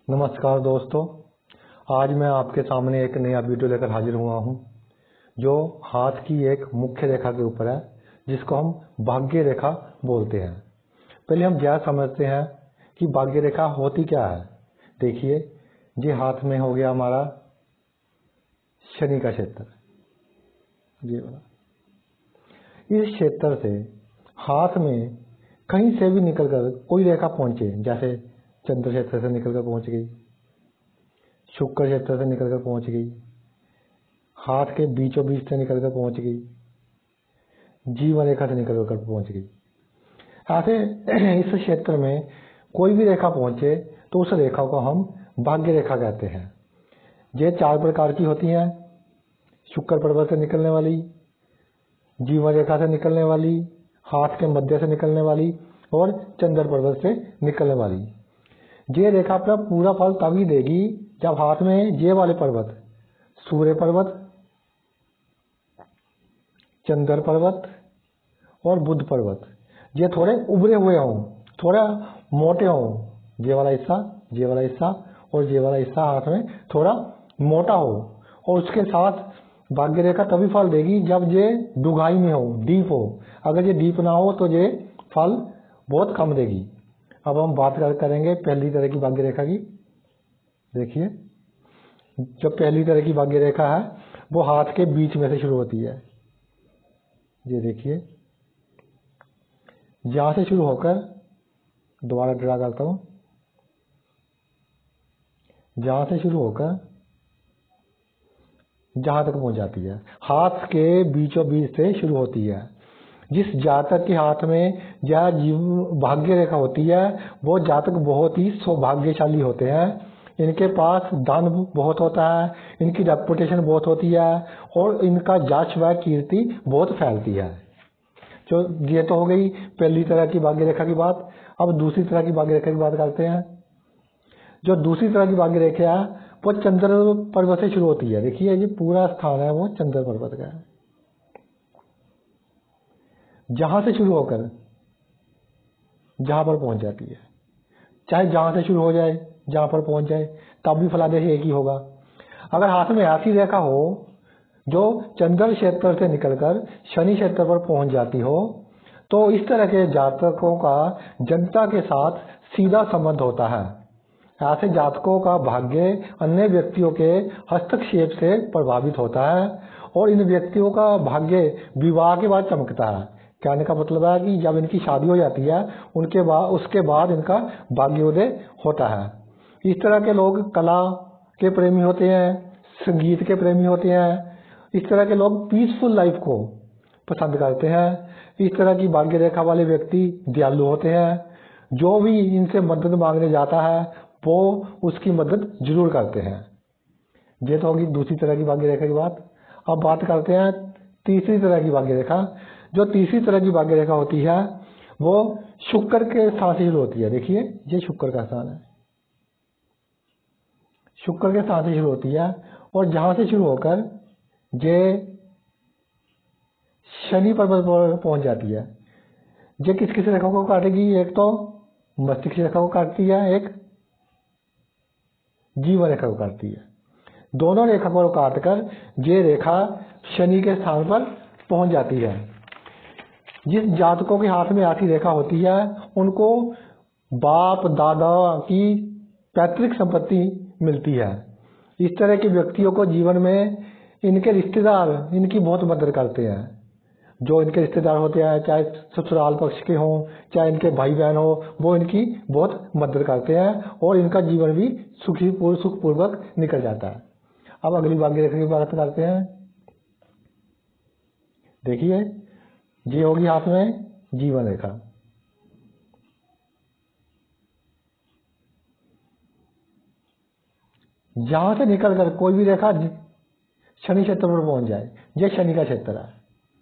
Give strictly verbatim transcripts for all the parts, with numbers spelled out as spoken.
नमस्कार दोस्तों, आज मैं आपके सामने एक नया वीडियो लेकर हाजिर हुआ हूं, जो हाथ की एक मुख्य रेखा के ऊपर है, जिसको हम भाग्य रेखा बोलते हैं। पहले हम यह समझते हैं कि भाग्य रेखा होती क्या है। देखिए, ये हाथ में हो गया हमारा शनि का क्षेत्र। ये वाला इस क्षेत्र से हाथ में कहीं से भी निकलकर कोई रेखा पहुंचे, जैसे चंद्र क्षेत्र से निकलकर पहुंच गई, शुक्र क्षेत्र से निकलकर पहुंच गई, हाथ के बीचों बीच से निकलकर पहुंच गई, जीवन रेखा से निकलकर पहुंच गई। ऐसे इस क्षेत्र में कोई भी रेखा पहुंचे तो उस रेखा को हम भाग्य रेखा कहते हैं। ये चार प्रकार की होती हैं: शुक्र पर्वत से निकलने वाली, जीवन रेखा से निकलने वाली, हाथ के मध्य से निकलने वाली और चंद्र पर्वत से निकलने वाली। ये रेखा अपना पूरा फल तभी देगी जब हाथ में ये वाले पर्वत, सूर्य पर्वत, चंद्र पर्वत और बुध पर्वत, ये थोड़े उभरे हुए हों, थोड़ा मोटे हों। ये वाला हिस्सा, ये वाला हिस्सा और ये वाला हिस्सा हाथ में थोड़ा मोटा हो, और उसके साथ भाग्य रेखा तभी फल देगी जब ये डुगाई में हो, डीप हो। अगर ये डीप ना हो तो ये फल बहुत कम देगी। अब हम बात करेंगे पहली तरह की भाग्य रेखा की। देखिए, जो पहली तरह की भाग्य रेखा है वो हाथ के बीच में से शुरू होती है। ये देखिए, यहां से शुरू होकर, दोबारा ड्रा करता हूं, जहां से शुरू होकर जहां तक पहुंच जाती है, हाथ के बीचों बीच से शुरू होती है। जिस जातक के हाथ में यह जीव भाग्य रेखा होती है वो जातक बहुत ही सौभाग्यशाली होते हैं। इनके पास धन बहुत होता है, इनकी रेपुटेशन बहुत होती है और इनका यश व कीर्ति बहुत फैलती है। जो ये तो हो गई पहली तरह की भाग्य रेखा की बात। अब दूसरी तरह की भाग्य रेखा की बात करते हैं। जो दूसरी तरह की भाग्य रेखा है वो चंद्र पर्वत से शुरू होती है। देखिए, ये पूरा स्थान है वो चंद्र पर्वत का है, जहां से शुरू होकर जहां पर पहुंच जाती है। चाहे जहां से शुरू हो जाए जहां पर पहुंच जाए, तब भी फलादेश एक ही होगा। अगर हाथ में ऐसी रेखा हो जो चंद्र क्षेत्र से निकलकर शनि क्षेत्र पर पहुंच जाती हो, तो इस तरह के जातकों का जनता के साथ सीधा संबंध होता है। ऐसे जातकों का भाग्य अन्य व्यक्तियों के हस्तक्षेप से प्रभावित होता है और इन व्यक्तियों का भाग्य विवाह के बाद चमकता है। कहने का मतलब है कि जब इनकी शादी हो जाती है उनके बाद उसके बाद इनका भाग्योदय होता है। इस तरह के लोग कला के प्रेमी होते हैं, संगीत के प्रेमी होते हैं। इस तरह के लोग पीसफुल लाइफ को पसंद करते हैं। इस तरह की भाग्य रेखा वाले व्यक्ति दयालु होते हैं। जो भी इनसे मदद मांगने जाता है वो उसकी मदद जरूर करते हैं। ये तो होगी दूसरी तरह की भाग्य रेखा की बात। अब बात करते हैं तीसरी तरह की भाग्य रेखा। जो तीसरी तरह की भाग्य रेखा होती है वो शुक्र के स्थान से शुरू होती है। देखिए, ये शुक्र का स्थान है, शुक्र के स्थान से शुरू होती है और जहां से शुरू होकर ये शनि पर्वत पर पहुंच जाती है। ये किस किस रेखा को काटेगी? एक तो मस्तिष्क रेखा को काटती है, एक जीवन रेखा को काटती है। दोनों रेखा को काटकर ये रेखा शनि के स्थान पर पहुंच जाती है। जिस जातकों के हाथ में ऐसी रेखा होती है उनको बाप दादा की पैतृक संपत्ति मिलती है। इस तरह के व्यक्तियों को जीवन में इनके रिश्तेदार इनकी बहुत मदद करते हैं। जो इनके रिश्तेदार होते हैं, चाहे ससुराल पक्ष के हों चाहे इनके भाई बहन हो, वो इनकी बहुत मदद करते हैं और इनका जीवन भी सुखी सुखपूर्वक निकल जाता है। अब अगली भाग्य रेखा की बात करते हैं। देखिए, ये होगी हाथ में जीवन रेखा। जहां से निकलकर कोई भी रेखा शनि क्षेत्र पर पहुंच जाए, ये शनि का क्षेत्र है,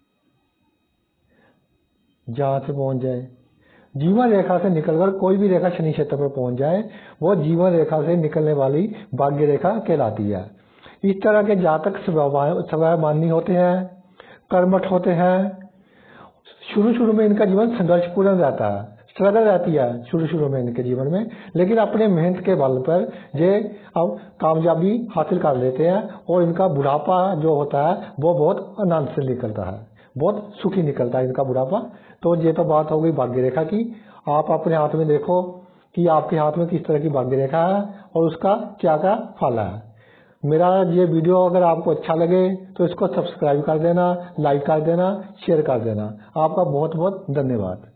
जहां से पहुंच जाए, जीवन रेखा से निकलकर कोई भी रेखा शनि क्षेत्र पर पहुंच जाए, वो जीवन रेखा से निकलने वाली भाग्य रेखा कहलाती है। इस तरह के जातक स्वाभिमानी होते हैं, कर्मठ होते हैं। शुरू शुरू में इनका जीवन संघर्षपूर्ण रहता है। स्ट्रगल रहती है शुरू शुरू में इनके जीवन में, लेकिन अपने मेहनत के बल पर ये अब कामयाबी हासिल कर लेते हैं और इनका बुढ़ापा जो होता है वो बहुत आनंद से निकलता है, बहुत सुखी निकलता है इनका बुढ़ापा। तो ये तो बात हो गई भाग्य रेखा की। आप अपने हाथ में देखो कि आपके हाथ में किस तरह की भाग्य रेखा है और उसका क्या क्या फल है। मेरा ये वीडियो अगर आपको अच्छा लगे तो इसको सब्सक्राइब कर देना, लाइक कर देना, शेयर कर देना। आपका बहुत बहुत धन्यवाद।